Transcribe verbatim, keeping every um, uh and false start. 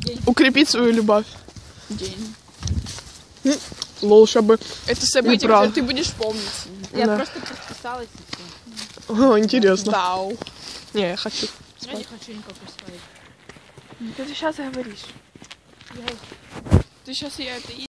День. Укрепить свою любовь. День. Лол, чтобы... Это событие, Неправда. которое ты будешь помнить. Я Да. просто подписалась и все. О, интересно. Вау. Не, я хочу. Я не хочу никакой свадьбы. Ты сейчас говоришь. Ты сейчас я это